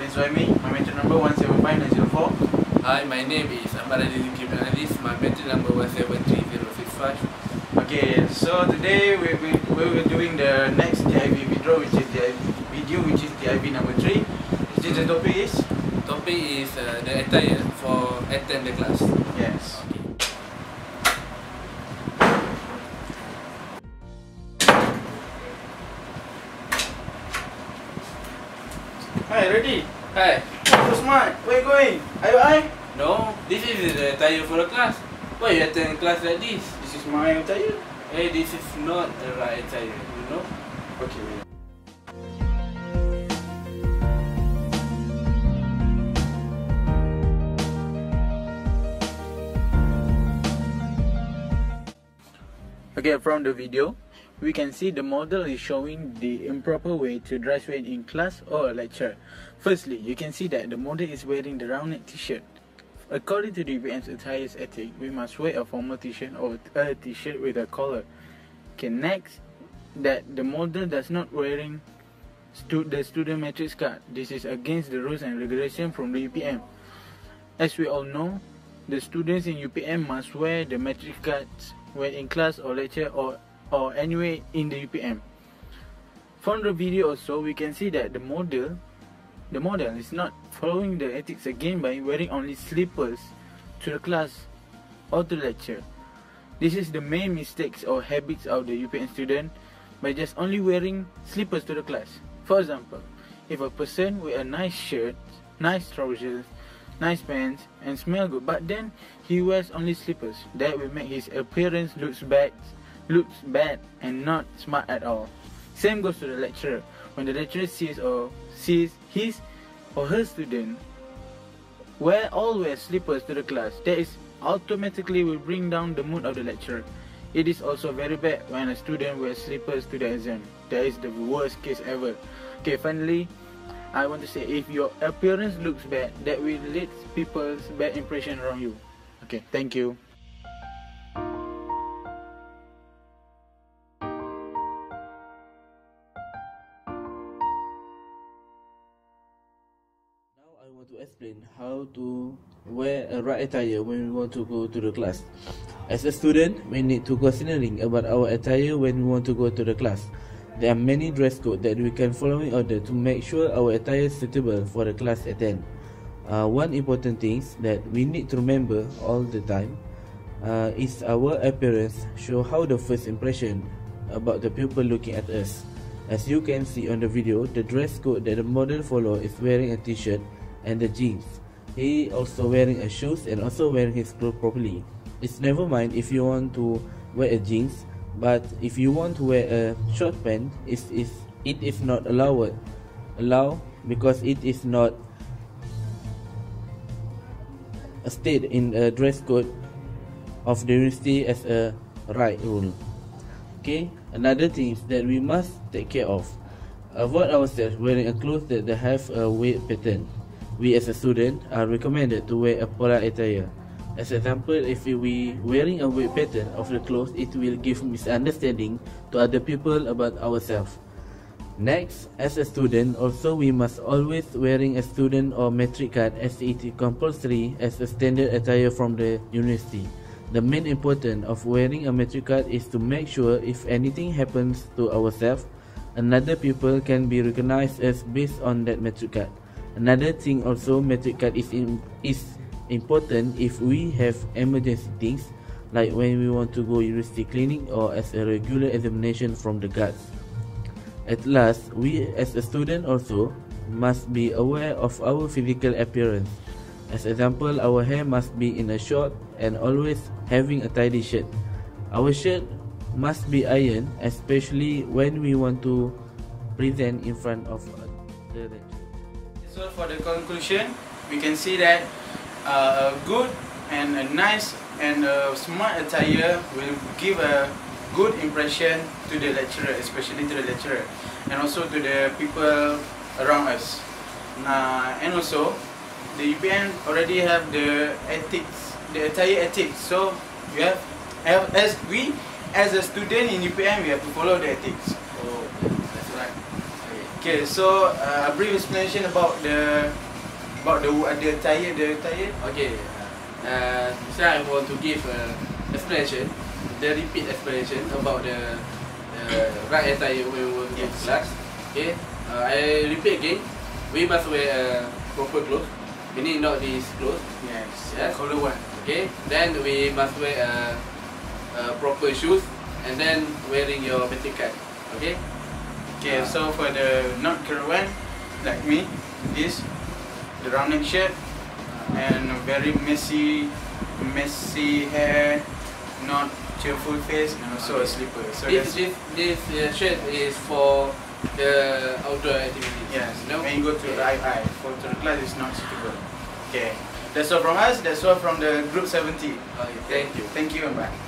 is Zaimi. My metric number 175904. Hi, my name is Ahmad Ali Kim Analyst. My metric number 173065. Okay, so today we will be doing the next DIV video, which is DIV number 3. Which is the topic is? Topic is the attire for attend the class. Yes. Hi, ready? Hi. So smart. Where you going? Are you I? No, this is the attire for the class. Why you attend class like this? This is my attire. Hey, this is not the right attire, you know? Okay. Okay, from the video, we can see the model is showing the improper way to dress wear in class or a lecture. Firstly, you can see that the model is wearing the round neck t-shirt. According to the UPM's attire ethic, we must wear a formal t-shirt or a t-shirt with a collar. Okay, next, that the model does not wearing the student matrix card. This is against the rules and regulations from the UPM. As we all know, the students in UPM must wear the matrix cards when in class or lecture or anywhere in the UPM. From the video also, we can see that the model is not following the ethics again by wearing only slippers to the class or to lecture. This is the main mistakes or habits of the UPM student by just only wearing slippers to the class. For example, if a person wear a nice shirt, nice trousers, nice pants and smell good, but then he wears only slippers, that will make his appearance looks bad and not smart at all. Same goes to the lecturer. When the lecturer sees his or her student wear slippers to the class, that is automatically will bring down the mood of the lecturer. It is also very bad when a student wears slippers to the exam. That is the worst case ever. Okay, finally, I want to say, if your appearance looks bad, that will lead people's bad impression around you. Okay, thank you. Now I want to explain how to wear a right attire when we want to go to the class. As a student, we need to considering about our attire when we want to go to the class. There are many dress codes that we can follow in order to make sure our attire is suitable for the class attend. One important thing that we need to remember all the time is our appearance show how the first impression about the people looking at us. As you can see on the video, the dress code that the model follow is wearing a t-shirt and the jeans. He also wearing a shoes and also wearing his clothes properly. It's never mind if you want to wear a jeans, but if you want to wear a short pant, it is not allowed because it is not stated in a dress code of the university as a right rule. Okay, another thing that we must take care of, avoid ourselves wearing a clothes that have a weird pattern. We as a student are recommended to wear a polite attire. As example, if we wearing a weird pattern of the clothes, it will give misunderstanding to other people about ourselves. Next, as a student, also we must always wearing a student or metric card as it is compulsory as a standard attire from the university. The main importance of wearing a metric card is to make sure if anything happens to ourselves, another people can be recognized as based on that metric card. Another thing also, metric card is important if we have emergency things like when we want to go university clinic or as a regular examination from the guards. At last, we as a student also must be aware of our physical appearance. As example, our hair must be in a short and always having a tidy shirt. Our shirt must be ironed, especially when we want to present in front of the lecturer. So for the conclusion, we can see that a good and a nice and a smart attire will give a good impression to the lecturer, especially to the lecturer, and also to the people around us. And also, the UPM already have the ethics, the attire ethics. So you have as a student in UPM, we have to follow the ethics. Oh, that's right. Okay. Okay, so a brief explanation about the attire. Okay. So I want to give explanation, the repeat explanation about the right attire when we go to class. Okay. I repeat again. We must wear proper clothes. We need not these clothes. Yes. Color one. Okay. Then we must wear proper shoes, and then wearing your batting card. Okay. Okay, so for the not color one, like me, this the round neck shirt and a very messy hair, not cheerful face, and also a slipper. So this shirt is for the outdoor activities. yes, No? when you go to the for to the class, it's not suitable. Okay, that's all from us. That's all from the group 70. Okay, thank you. Thank you and bye.